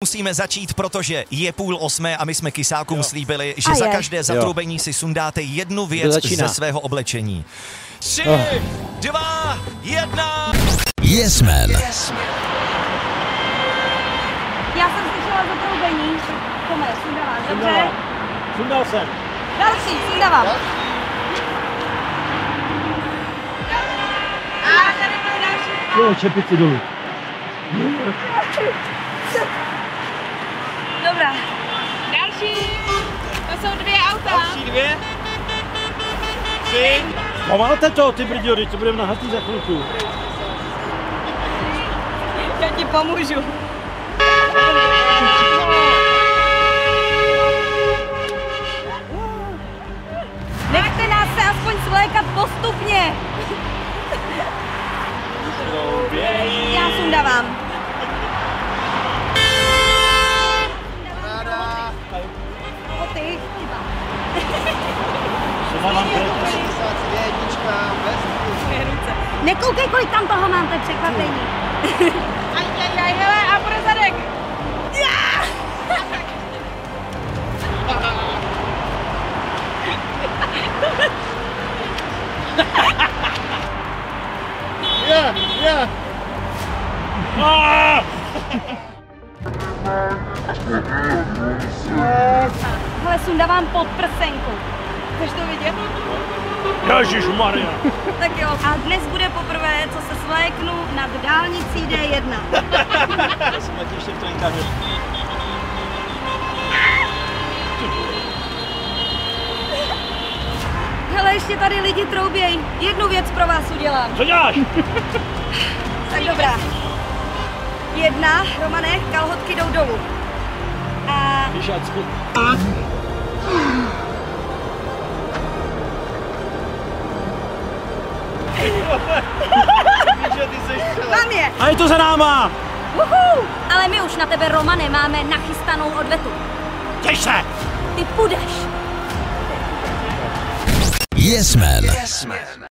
Musíme začít, protože je 7:30 a my jsme kysákům slíbili, že za každé zatroubení si sundáte jednu věc ze svého oblečení. 3, 2, 1. Yes Man. Já jsem slyšela zatroubení. Tome, sundávám, dobře? Sundal jsem. Další, sundávám. A tady bude další. Jo, čepici dolů. Dobrá. Další. To jsou 2 auta. Další 2. 3. Pomalte to, ty brďo, to budeme nahatý za chvilku. Já ti pomůžu. Nechte nás se aspoň svlékat postupně. Já sundávám. Boty. Nekoukej, kolik tam toho mám, to je překvapení. Hele, a pro zadek. Yeah. Hele, sundávám pod prsenku. Chceš to vidět? Ježišmarja. Tak jo. A dnes bude poprvé, co se svléknu nad dálnicí D1. Já jsem letí ještě v trenkáři. Hele, ještě tady lidi trouběj. Jednu věc pro vás udělám. Co děláš? Tak dobrá. 1, Romane, kalhotky jdou dolů. A... Vyšácku. Mám je! A je to za náma! Ale my už na tebe, Romane, máme nachystanou odvetu. Těž se! Ty půjdeš! Yes Man.